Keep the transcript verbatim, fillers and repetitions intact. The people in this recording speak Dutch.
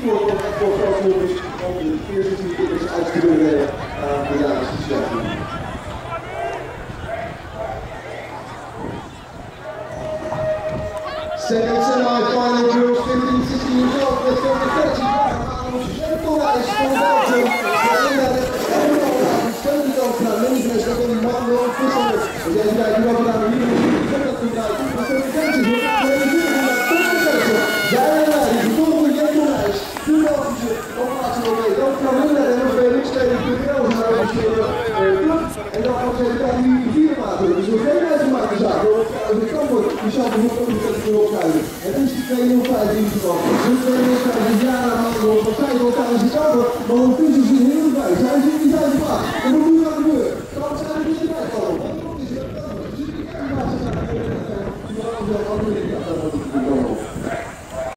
voor voor grootmoeders om de eerste vier keer uit te kunnen delen aan de jaarlijkse situatie. Second semi-final girls fifteen sixteen years old. Let's go to thirty. Torreis van Belgium. Steunt ook naar links en staat in die man wel visselen. En jij kijkt nu over naar de nieuwe dat gebruikt. Maar voor de kansen wordt het hele duur van dat toppenkansen. Zij en wij, die vervolgen Jan Torreis. De Belgische opplaatsen nog mee. Dan kan Linda en nog bij linkssteden punt n l gaan overschilderen. En dan gaan ze de die vierde maken. Dus nog geen mensen maken zaak. De kamper, die zal de hoek ook niet kunnen opschuiven. Het is de twee nul vijf in ieder geval. De twee nul vijf is jaren aan de hand. Want zij elkaar is het over.